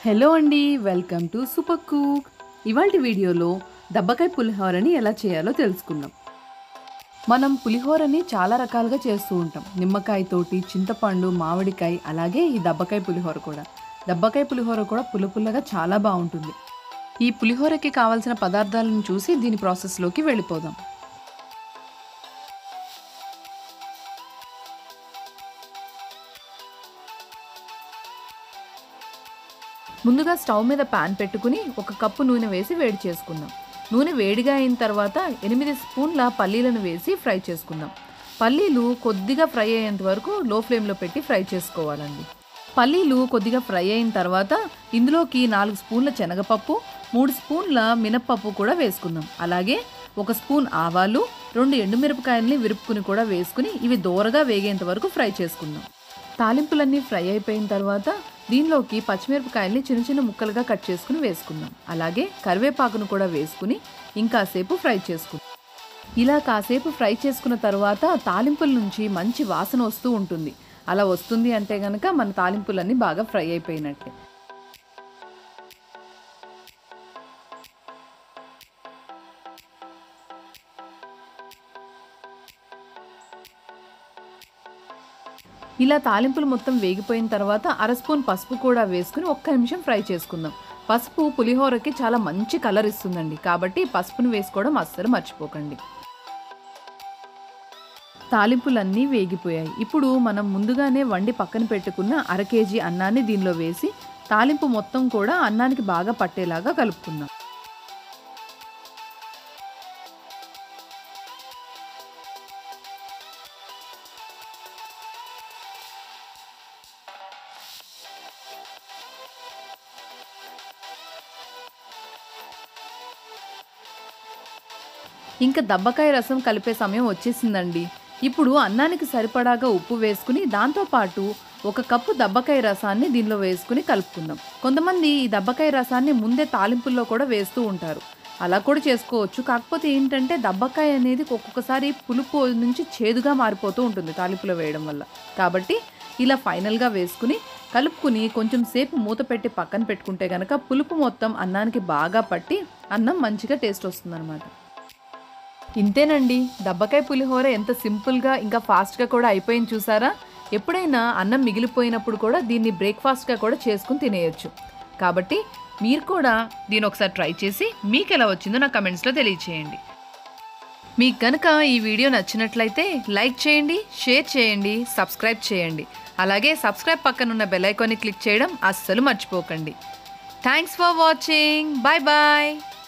Hello అండి, welcome to super cook. ఇవాల్టి వీడియోలో దబ్బకాయ పులిహోరని ఎలా చేయాలో తెలుసుకుందాం. మనం పులిహోరని చాలా రకాలుగా చేస్తూ ఉంటాం. నిమ్మకాయతోటి, చింతపండు, మామిడికాయ, అలాగే ఈ దబ్బకాయ పులిహోర కూడా. దబ్బకాయ పులిహోర కూడా పుల్లగా చాలా బాగుంటుంది. ఈ పులిహోరకి కావాల్సిన పదార్థాలను చూసి దీని ప్రాసెస్లోకి వెళ్ళిపోదాం. ముందుగా స్టవ్ మీద పాన్ పెట్టుకుని 1 కప్పు నూనె వేసి వేడి చేసుకుందాం. నూనె వేడిగా అయిన తర్వాత 8 స్పూన్ల పల్లీలను వేసి ఫ్రై చేసుకుందాం. పల్లీలు కొద్దిగా ఫ్రై అయ్యేంత వరకు లో ఫ్లేమ్లో పెట్టి ఫ్రై చేసుకోవాలండి. పల్లీలు కొద్దిగా ఫ్రై అయిన తర్వాత ఇందులోకి 4 స్పూన్ల శనగపప్పు, 3 స్పూన్ల మినప్పప్పు కూడా వేసుకుందాం. అలాగే 1 స్పూన్ ఆవాలు, 2 ఎండుమిరపకాయలని విరుపుకుని కూడా వేసుకుని ఇవి దోరగా వేగేంత వరకు ఫ్రై చేసుకుందాం. తాలింపులన్నీ ఫ్రై అయిపోయిన తర్వాత దీనిలోకి పచ్చిమిరపకాయల్ని చిన్న ముక్కలుగా కట్ చేసుకుని వేసుకుందాం. అలాగే కరివేపాకును కూడా వేసుకుని ఇంకాసేపు ఫ్రై చేసుకుందాం. ఇలా కాసేపు ఫ్రై చేసుకున్న తర్వాత తాలింపుల నుంచి మంచి వాసన వస్తూ ఉంటుంది. అలా వస్తుంది అంటే కనుక మన తాలింపులన్నీ బాగా ఫ్రై అయిపోయినట్టే. ఇలా తాలింపులు మొత్తం వేగిపోయిన తర్వాత 1/2 స్పూన్ పసుపు కూడా వేసుకుని 1 నిమిషం ఫ్రై చేసుకుందాం. పసుపు పులిహోరకి చాలా మంచి కలర్ ఇస్తుందండి, కాబట్టి పసుపును వేసుకోవడం అస్సలు మర్చిపోకండి. తాలింపులన్నీ వేగిపోయాయి. ఇప్పుడు మనం ముందుగానే వండి పక్కన పెట్టుకున్న 1/2 కేజీ అన్నాన్ని దీనిలో వేసి తాలింపు మొత్తం కూడా అన్నానికి బాగా పట్టేలాగా కలుపుకుందాం. ఇంకా దబ్బకాయ రసం కలిపే సమయం వచ్చేసిందండి. ఇప్పుడు అన్నానికి సరిపడాగా ఉప్పు వేసుకుని దాంతోపాటు 1 కప్పు దబ్బకాయ రసాన్ని దీనిలో వేసుకుని కలుపుకుందాం. కొంతమంది ఈ దబ్బకాయ రసాన్ని ముందే తాలింపుల్లో కూడా వేస్తూ ఉంటారు. అలా కూడా చేసుకోవచ్చు. కాకపోతే ఏంటంటే దబ్బకాయ అనేది ఒక్కొక్కసారి పులుపు నుంచి చేదుగా మారిపోతూ ఉంటుంది తాలింపులో వేయడం వల్ల. కాబట్టి ఇలా ఫైనల్గా వేసుకుని కలుపుకుని కొంచెం సేపు మూత పెట్టి పక్కన పెట్టుకుంటే కనుక పులుపు మొత్తం అన్నానికి బాగా పట్టి అన్నం మంచిగా టేస్ట్ వస్తుందన్నమాట. ఇంతేనండి, దబ్బకాయ పులిహోర ఎంత సింపుల్గా ఇంకా ఫాస్ట్గా కూడా అయిపోయింది చూసారా. ఎప్పుడైనా అన్నం మిగిలిపోయినప్పుడు కూడా దీన్ని బ్రేక్ఫాస్ట్గా కూడా చేసుకుని తినేయచ్చు. కాబట్టి మీరు కూడా దీన్ని ఒకసారి ట్రై చేసి మీకు ఎలా వచ్చిందో నా కమెంట్స్లో తెలియచేయండి. మీకు కనుక ఈ వీడియో నచ్చినట్లయితే లైక్ చేయండి, షేర్ చేయండి, సబ్స్క్రైబ్ చేయండి. అలాగే సబ్స్క్రైబ్ పక్కనున్న బెల్ ఐకాన్ని క్లిక్ చేయడం అస్సలు మర్చిపోకండి. Thanks for watching. Bye bye.